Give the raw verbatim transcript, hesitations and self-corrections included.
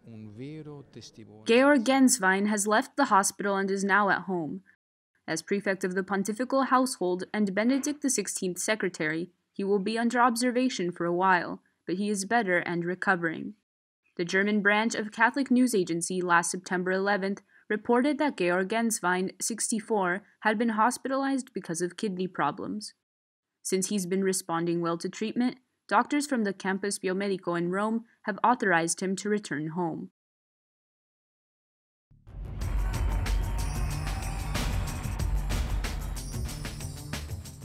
Georg Gänswein has left the hospital and is now at home. As prefect of the Pontifical household and Benedict the sixteenth's secretary, he will be under observation for a while, but he is better and recovering. The German branch of Catholic news agency last September eleventh reported that Georg Gänswein, sixty-four, had been hospitalized because of kidney problems. Since he's been responding well to treatment, doctors from the Campus Biomedico in Rome have authorized him to return home.